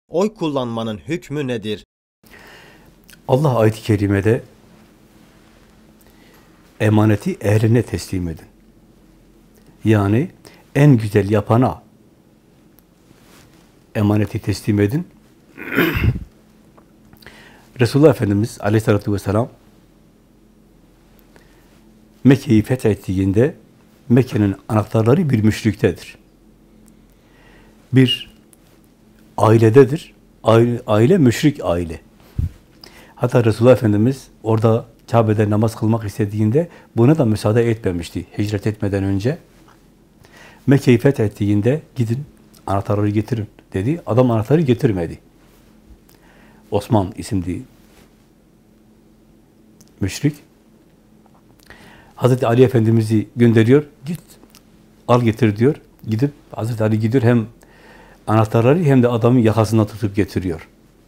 Oy kullanmanın hükmü nedir? Allah ayet-i kerimede emaneti ehline teslim edin. Yani en güzel yapana emaneti teslim edin. Resulullah Efendimiz Aleyhisselatü Vesselam Mekke'yi fethettiğinde Mekke'nin anahtarları bir müşriktedir. Bir ailededir. Aile müşrik aile. Hatta Resulullah Efendimiz orada Kabe'de namaz kılmak istediğinde buna da müsaade etmemişti. Hicret etmeden önce Mekke'yi fethettiğinde gidin anahtarları getirin dedi. Adam anahtarı getirmedi. Osman isimli müşrik Hazreti Ali Efendimiz'i gönderiyor. Git al getir diyor. Gidip Hazreti Ali gidiyor hem anahtarları hem de adamın yakasından tutup getiriyor.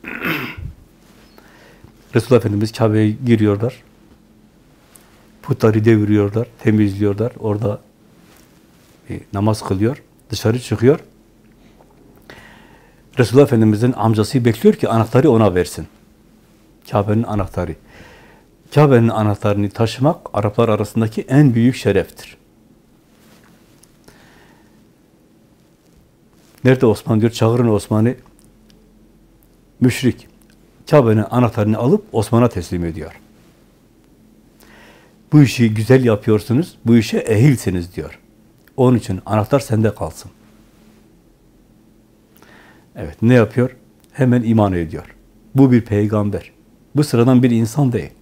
Resulullah Efendimiz Kabe'ye giriyorlar. Putları deviriyorlar, temizliyorlar. Orada namaz kılıyor. Dışarı çıkıyor. Resulullah Efendimiz'in amcası bekliyor ki anahtarı ona versin. Kabe'nin anahtarı. Kabe'nin anahtarını taşımak Araplar arasındaki en büyük şereftir. Nerede Osman diyor, çağırın Osman'ı. Müşrik. Kabe'nin anahtarını alıp Osman'a teslim ediyor. Bu işi güzel yapıyorsunuz, bu işe ehilsiniz diyor. Onun için anahtar sende kalsın. Evet, ne yapıyor? Hemen iman ediyor. Bu bir peygamber. Bu sıradan bir insan değil.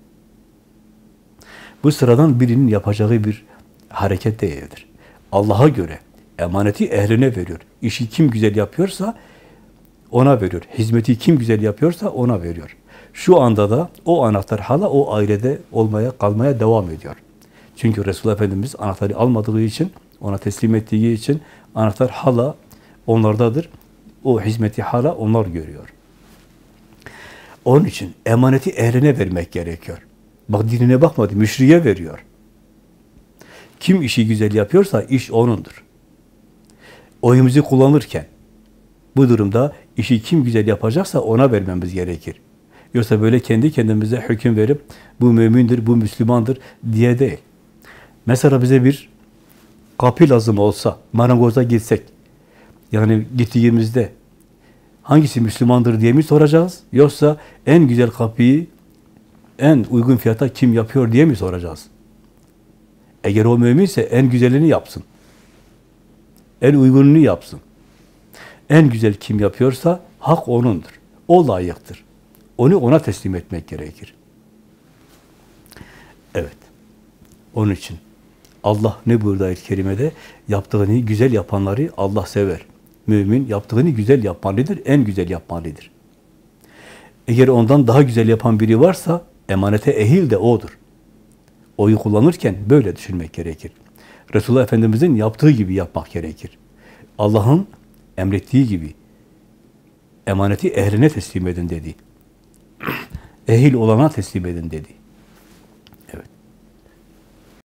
Bu sıradan birinin yapacağı bir hareket değildir. Allah'a göre emaneti ehline veriyor. İşi kim güzel yapıyorsa ona veriyor. Hizmeti kim güzel yapıyorsa ona veriyor. Şu anda da o anahtar hala o ailede kalmaya devam ediyor. Çünkü Resulullah Efendimiz anahtarı almadığı için, ona teslim ettiği için anahtar hala onlardadır. O hizmeti hala onlar görüyor. Onun için emaneti ehline vermek gerekiyor. Bak dinine bakmadı, müşriye veriyor. Kim işi güzel yapıyorsa iş onundur. Oyumuzu kullanırken bu durumda işi kim güzel yapacaksa ona vermemiz gerekir. Yoksa böyle kendi kendimize hüküm verip bu mümindir, bu Müslümandır diye değil. Mesela bize bir kapı lazım olsa, marangoza gitsek, yani gittiğimizde hangisi Müslümandır diye mi soracağız? Yoksa en güzel kapıyı en uygun fiyata kim yapıyor diye mi soracağız? Eğer o müminse en güzelini yapsın. En uygununu yapsın. En güzel kim yapıyorsa hak onundur. O layıktır. Onu ona teslim etmek gerekir. Evet. Onun için Allah ne buyurdu ayet-i kerimede? Yaptığını güzel yapanları Allah sever. Mümin yaptığını güzel yapmalıdır, en güzel yapmalıdır. Eğer ondan daha güzel yapan biri varsa emanete ehil de odur. Oyu kullanırken böyle düşünmek gerekir. Resulullah Efendimiz'in yaptığı gibi yapmak gerekir. Allah'ın emrettiği gibi emaneti ehline teslim edin dedi. Ehil olana teslim edin dedi.